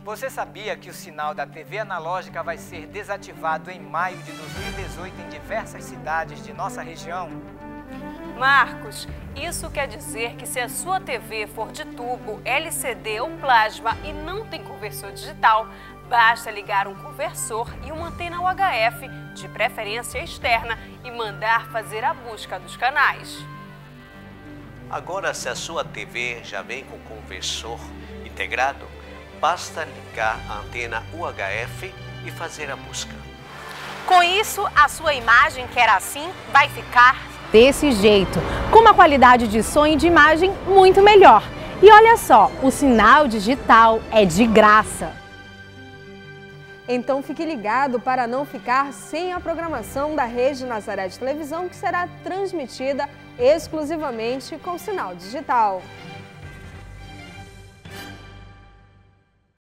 Você sabia que o sinal da TV analógica vai ser desativado em maio de 2018 em diversas cidades de nossa região? Marcos, isso quer dizer que se a sua TV for de tubo, LCD ou plasma e não tem conversor digital, basta ligar um conversor e uma antena UHF, de preferência externa, e mandar fazer a busca dos canais. Agora, se a sua TV já vem com conversor integrado, basta ligar a antena UHF e fazer a busca. Com isso, a sua imagem, que era assim, vai ficar desse jeito, com uma qualidade de som e de imagem muito melhor. E olha só, o sinal digital é de graça. Então fique ligado para não ficar sem a programação da Rede Nazaré de Televisão, que será transmitida exclusivamente com sinal digital.